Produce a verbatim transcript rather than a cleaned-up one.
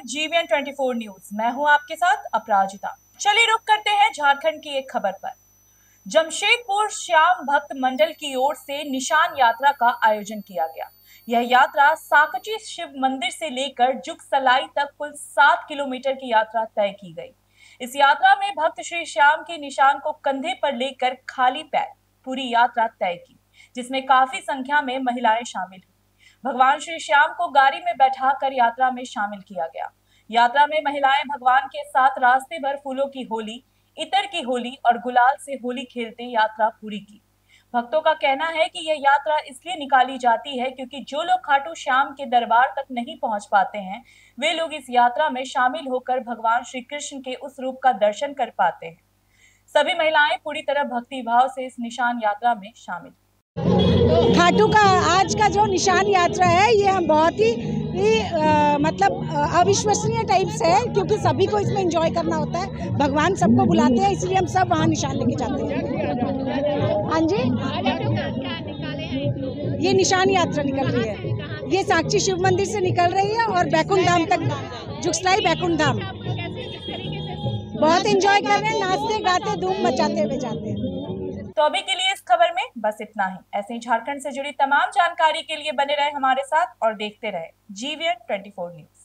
GVN चौबीस news. मैं हूं आपके साथ अपराजिता। चलिए रुक करते हैं झारखंड की एक खबर पर। जमशेदपुर श्याम भक्त मंडल की ओर से निशान यात्रा का आयोजन किया गया। यह यात्रा साकची शिव मंदिर से लेकर जुगसलाई तक कुल सात किलोमीटर की यात्रा तय की गई। इस यात्रा में भक्त श्री श्याम के निशान को कंधे पर लेकर खाली पैर पूरी यात्रा तय की, जिसमें काफी संख्या में महिलाएं शामिल हुई। भगवान श्री श्याम को गाड़ी में बैठाकर यात्रा में शामिल किया गया। यात्रा में महिलाएं भगवान के साथ रास्ते भर फूलों की होली, इत्र की होली और गुलाल से होली खेलते यात्रा पूरी की। भक्तों का कहना है कि यह यात्रा इसलिए निकाली जाती है क्योंकि जो लोग खाटू श्याम के दरबार तक नहीं पहुंच पाते हैं, वे लोग इस यात्रा में शामिल होकर भगवान श्री कृष्ण के उस रूप का दर्शन कर पाते हैं। सभी महिलाएं पूरी तरह भक्ति भाव से इस निशान यात्रा में शामिल। खाटू का आज का जो निशान यात्रा है ये हम बहुत ही, ही आ, मतलब अविश्वसनीय टाइप से है, क्योंकि सभी को इसमें एंजॉय करना होता है। भगवान सबको बुलाते हैं, इसलिए हम सब वहाँ निशान लेके जाते हैं। हाँ जी, ये निशान यात्रा निकल रही है। ये साक्षी शिव मंदिर से निकल रही है और बैकुंठ धाम तक, जुगसलाई बैकुंठ धाम। बहुत एंजॉय कर रहे हैं, नाचते गाते धूम मचाते हुए जाते हैं। तो अभी के लिए इस खबर में बस इतना ही। ऐसे ही झारखंड से जुड़ी तमाम जानकारी के लिए बने रहे हमारे साथ और देखते रहे जीवीएन चौबीस न्यूज।